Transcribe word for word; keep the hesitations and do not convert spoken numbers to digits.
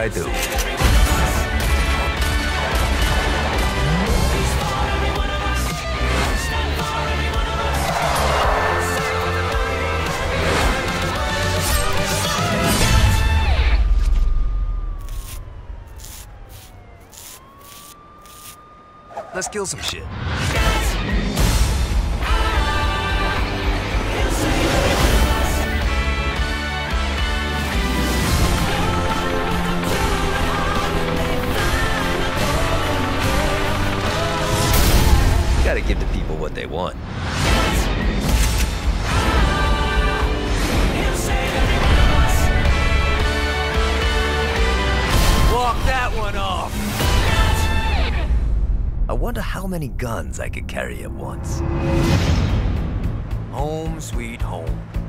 I do. Let's kill some shit. Gotta give the people what they want. Walk that one off! I wonder how many guns I could carry at once. Home sweet home.